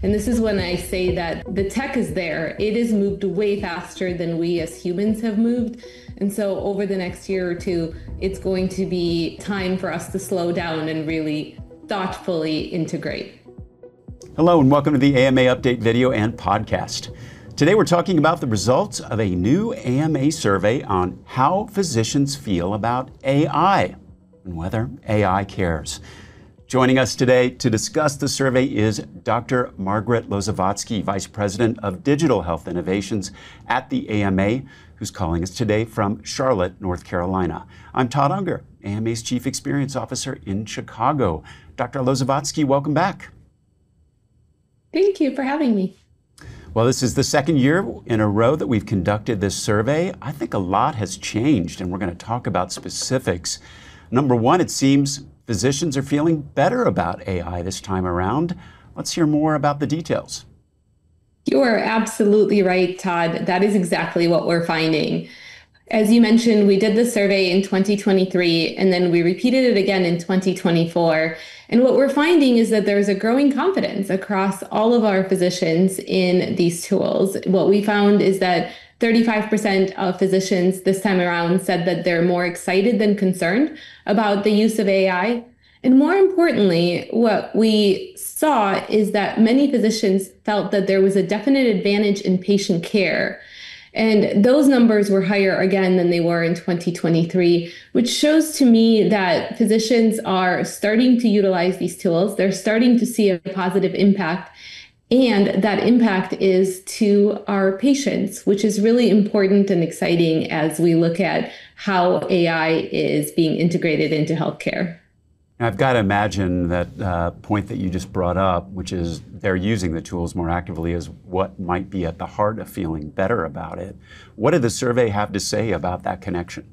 And this is when I say that the tech is there. It has moved way faster than we as humans have moved. And so over the next year or two, it's going to be time for us to slow down and really thoughtfully integrate. Hello and welcome to the AMA Update video and podcast. Today we're talking about the results of a new AMA survey on how physicians feel about AI and whether AI cares. Joining us today to discuss the survey is Dr. Margaret Lozovatsky, Vice President of Digital Health Innovations at the AMA, who's calling us today from Charlotte, North Carolina. I'm Todd Unger, AMA's Chief Experience Officer in Chicago. Dr. Lozovatsky, welcome back. Thank you for having me. Well, this is the second year in a row that we've conducted this survey. I think a lot has changed, and we're going to talk about specifics. Number one, it seems physicians are feeling better about AI this time around. Let's hear more about the details. You are absolutely right, Todd. That is exactly what we're finding. As you mentioned, we did the survey in 2023, and then we repeated it again in 2024. And what we're finding is that there's a growing confidence across all of our physicians in these tools. What we found is that 35% of physicians this time around said that they're more excited than concerned about the use of AI. And more importantly, what we saw is that many physicians felt that there was a definite advantage in patient care. And those numbers were higher again than they were in 2023, which shows to me that physicians are starting to utilize these tools. They're starting to see a positive impact. And that impact is to our patients, which is really important and exciting as we look at how AI is being integrated into healthcare. I've got to imagine that point that you just brought up, which is they're using the tools more actively, is what might be at the heart of feeling better about it. What did the survey have to say about that connection?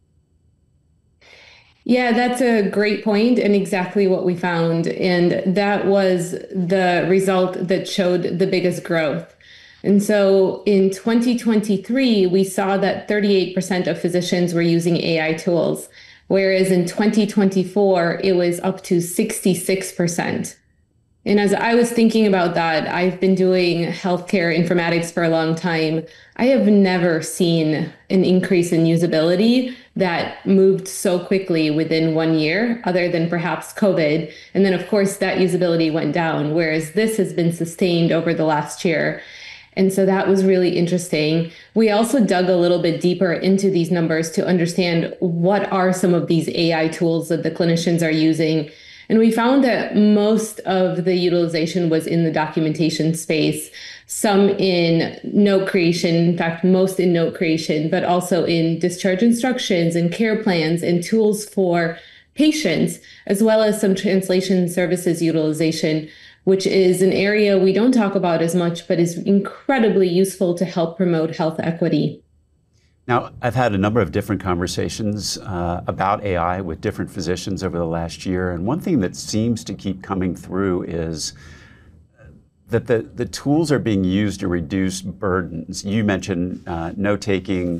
Yeah, that's a great point and exactly what we found. And that was the result that showed the biggest growth. And so in 2023, we saw that 38% of physicians were using AI tools, whereas in 2024, it was up to 66%. And as I was thinking about that, I've been doing healthcare informatics for a long time. I have never seen an increase in usability that moved so quickly within 1 year, other than perhaps COVID. And then, of course, that usability went down, whereas this has been sustained over the last year. And so that was really interesting. We also dug a little bit deeper into these numbers to understand what are some of these AI tools that the clinicians are using. And we found that most of the utilization was in the documentation space, some in note creation, in fact, most in note creation, but also in discharge instructions and care plans and tools for patients, as well as some translation services utilization, which is an area we don't talk about as much, but is incredibly useful to help promote health equity. Now, I've had a number of different conversations about AI with different physicians over the last year, and one thing that seems to keep coming through is that the tools are being used to reduce burdens. You mentioned note-taking.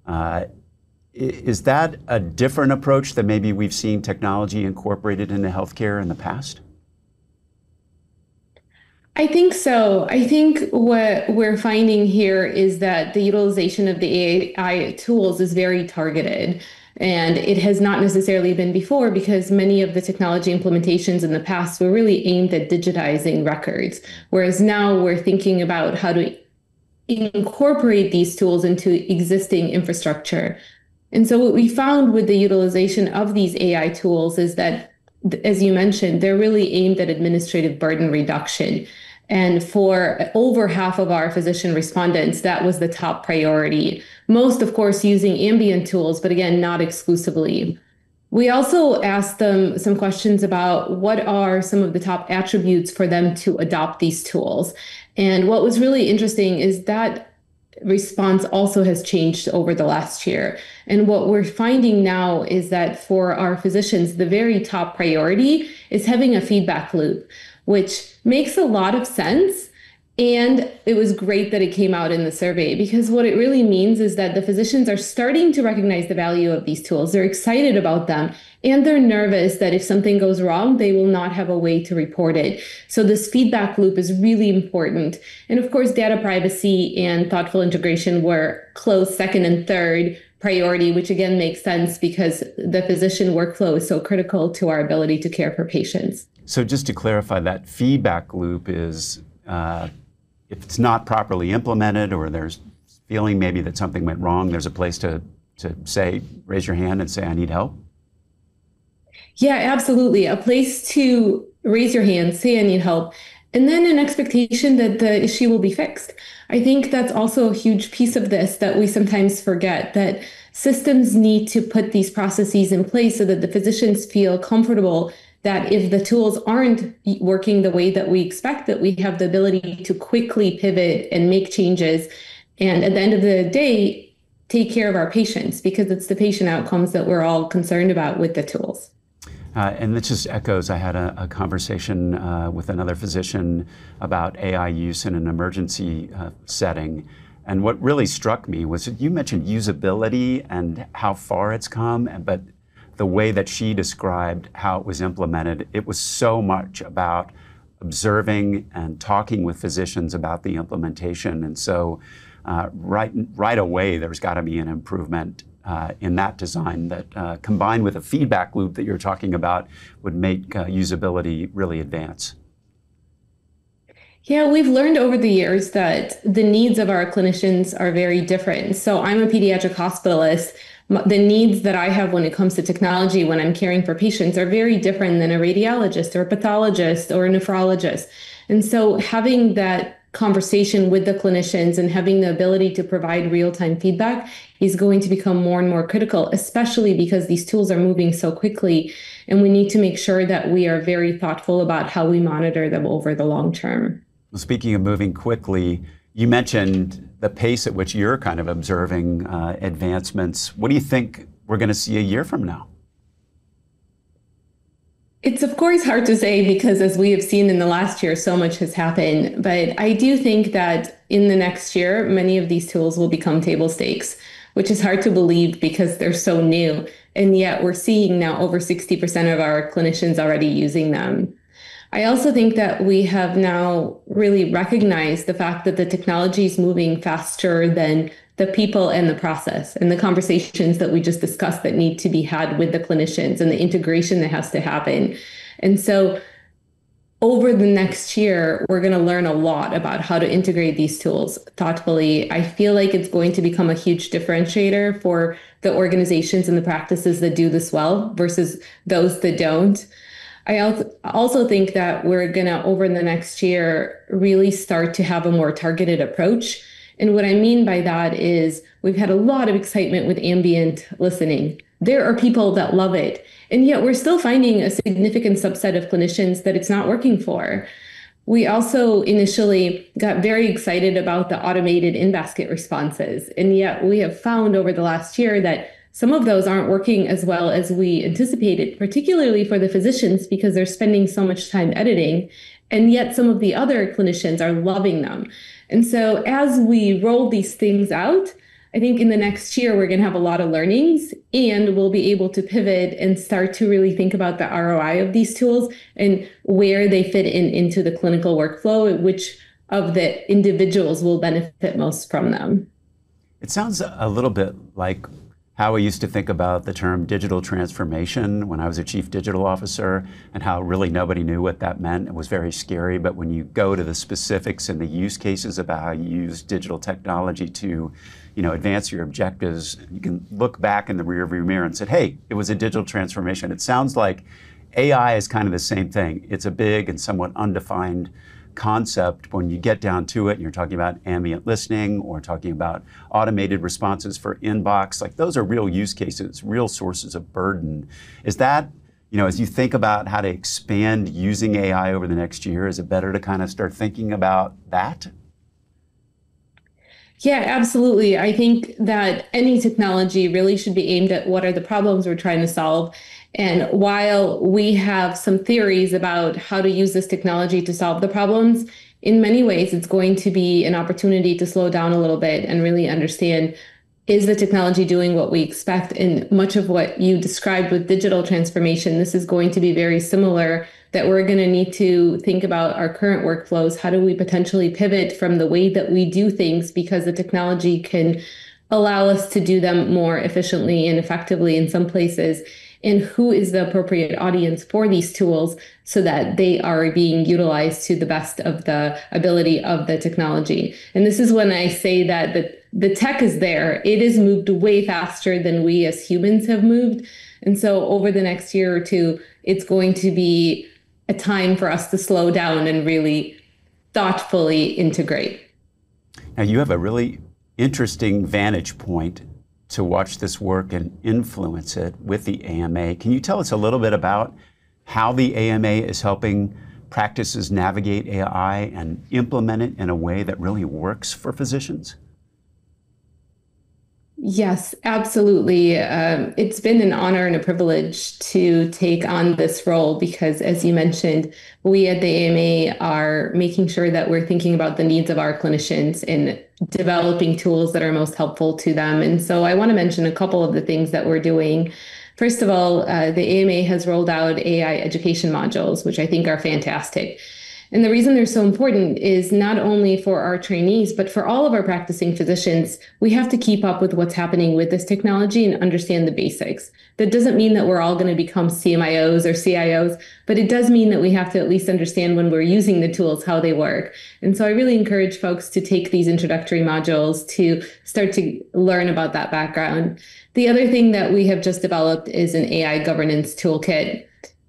Is that a different approach than maybe we've seen technology incorporated into healthcare in the past? I think so. I think what we're finding here is that the utilization of the AI tools is very targeted. And it has not necessarily been before because many of the technology implementations in the past were really aimed at digitizing records. Whereas now we're thinking about how to incorporate these tools into existing infrastructure. And so what we found with the utilization of these AI tools is that, as you mentioned, they're really aimed at administrative burden reduction. And for over half of our physician respondents, that was the top priority. Most, of course, using ambient tools, but again, not exclusively. We also asked them some questions about what are some of the top attributes for them to adopt these tools. And what was really interesting is that response also has changed over the last year. And what we're finding now is that for our physicians, the very top priority is having a feedback loop, which makes a lot of sense And it was great that it came out in the survey because what it really means is that the physicians are starting to recognize the value of these tools. They're excited about them and they're nervous that if something goes wrong, they will not have a way to report it. So this feedback loop is really important. And of course, data privacy and thoughtful integration were close second and third priority, which again makes sense because the physician workflow is so critical to our ability to care for patients. So just to clarify, that feedback loop is if it's not properly implemented or there's feeling maybe that something went wrong, there's a place to say, raise your hand and say, I need help? Yeah, absolutely. A place to raise your hand, say I need help, and then an expectation that the issue will be fixed. I think that's also a huge piece of this that we sometimes forget, that systems need to put these processes in place so that the physicians feel comfortable that if the tools aren't working the way that we expect, that we have the ability to quickly pivot and make changes. And at the end of the day, take care of our patients because it's the patient outcomes that we're all concerned about with the tools. And this just echoes, I had a conversation with another physician about AI use in an emergency setting. And what really struck me was that you mentioned usability and how far it's come, but the way that she described how it was implemented, it was so much about observing and talking with physicians about the implementation. And so right away, there's got to be an improvement in that design that combined with a feedback loop that you're talking about would make usability really advance. Yeah, we've learned over the years that the needs of our clinicians are very different. So I'm a pediatric hospitalist. The needs that I have when it comes to technology when I'm caring for patients are very different than a radiologist or a pathologist or a nephrologist. And so having that conversation with the clinicians and having the ability to provide real-time feedback is going to become more and more critical, especially because these tools are moving so quickly. And we need to make sure that we are very thoughtful about how we monitor them over the long term. Well, speaking of moving quickly, you mentioned the pace at which you're kind of observing advancements. What do you think we're going to see a year from now? It's of course hard to say because as we have seen in the last year, so much has happened. But I do think that in the next year, many of these tools will become table stakes, which is hard to believe because they're so new. And yet we're seeing now over 60% of our clinicians already using them. I also think that we have now really recognized the fact that the technology is moving faster than the people and the process and the conversations that we just discussed that need to be had with the clinicians and the integration that has to happen. And so over the next year, we're going to learn a lot about how to integrate these tools thoughtfully. I feel like it's going to become a huge differentiator for the organizations and the practices that do this well versus those that don't. I also think that we're going to, over the next year, really start to have a more targeted approach. And what I mean by that is we've had a lot of excitement with ambient listening. There are people that love it. And yet we're still finding a significant subset of clinicians that it's not working for. We also initially got very excited about the automated in-basket responses. And yet we have found over the last year that some of those aren't working as well as we anticipated, particularly for the physicians because they're spending so much time editing. And yet some of the other clinicians are loving them. And so as we roll these things out, I think in the next year, we're going to have a lot of learnings and we'll be able to pivot and start to really think about the ROI of these tools and where they fit into the clinical workflow, which of the individuals will benefit most from them. It sounds a little bit like how I used to think about the term digital transformation when I was a chief digital officer and how really nobody knew what that meant. It was very scary, but when you go to the specifics and the use cases about how you use digital technology to, advance your objectives, you can look back in the rearview mirror and say, hey, it was a digital transformation. It sounds like AI is kind of the same thing. It's a big and somewhat undefined concept when you get down to it and you're talking about ambient listening or talking about automated responses for inbox, like those are real use cases, real sources of burden. Is that, as you think about how to expand using AI over the next year, is it better to kind of start thinking about that? Yeah, absolutely. I think that any technology really should be aimed at what are the problems we're trying to solve. And while we have some theories about how to use this technology to solve the problems, in many ways, it's going to be an opportunity to slow down a little bit and really understand, is the technology doing what we expect? And much of what you described with digital transformation, this is going to be very similar, that we're going to need to think about our current workflows. How do we potentially pivot from the way that we do things, because the technology can allow us to do them more efficiently and effectively in some places? And who is the appropriate audience for these tools so that they are being utilized to the best of the ability of the technology? And this is when I say that the tech is there. It has moved way faster than we as humans have moved. And so over the next year or two, it's going to be a time for us to slow down and really thoughtfully integrate. Now, you have a really interesting vantage point to watch this work and influence it with the AMA. Can you tell us a little bit about how the AMA is helping practices navigate AI and implement it in a way that really works for physicians? Yes, absolutely. It's been an honor and a privilege to take on this role because, as you mentioned, we at the AMA are making sure that we're thinking about the needs of our clinicians and developing tools that are most helpful to them. And so I want to mention a couple of the things that we're doing. First of all, the AMA has rolled out AI education modules, which I think are fantastic. And the reason they're so important is not only for our trainees, but for all of our practicing physicians. We have to keep up with what's happening with this technology and understand the basics. That doesn't mean that we're all going to become CMIOs or CIOs, but it does mean that we have to at least understand when we're using the tools, how they work. And so I really encourage folks to take these introductory modules to start to learn about that background. The other thing that we have just developed is an AI governance toolkit.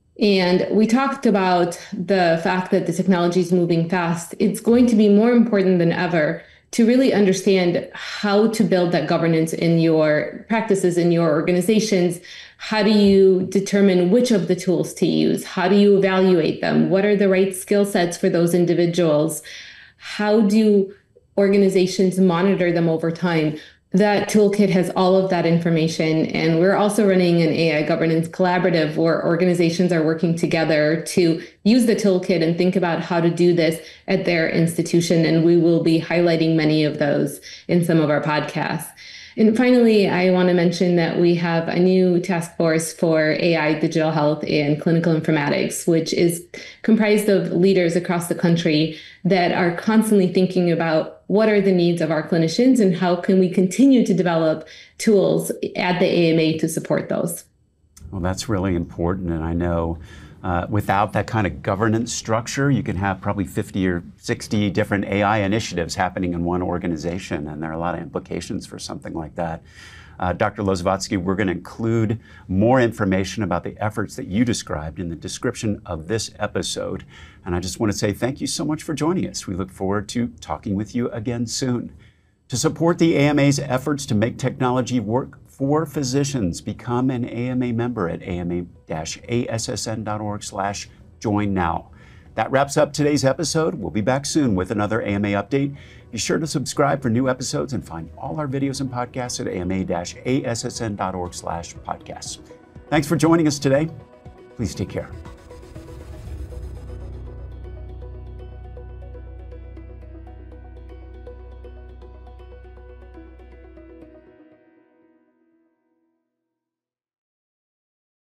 And we talked about the fact that the technology is moving fast. It's going to be more important than ever to really understand how to build that governance in your practices, in your organizations. How do you determine which of the tools to use? How do you evaluate them? What are the right skill sets for those individuals? How do organizations monitor them over time? That toolkit has all of that information. And we're also running an AI governance collaborative where organizations are working together to use the toolkit and think about how to do this at their institution. And we will be highlighting many of those in some of our podcasts. And finally, I want to mention that we have a new task force for AI, digital health, and clinical informatics, which is comprised of leaders across the country that are constantly thinking about what are the needs of our clinicians and how can we continue to develop tools at the AMA to support those. Well, that's really important. And I know without that kind of governance structure, you can have probably 50 or 60 different AI initiatives happening in one organization, and there are a lot of implications for something like that. Dr. Lozovatsky, we're going to include more information about the efforts that you described in the description of this episode. And I just want to say thank you so much for joining us. We look forward to talking with you again soon. To support the AMA's efforts to make technology work for physicians, become an AMA member at ama-assn.org/join now. That wraps up today's episode. We'll be back soon with another AMA update. Be sure to subscribe for new episodes and find all our videos and podcasts at ama-assn.org/podcasts. Thanks for joining us today. Please take care.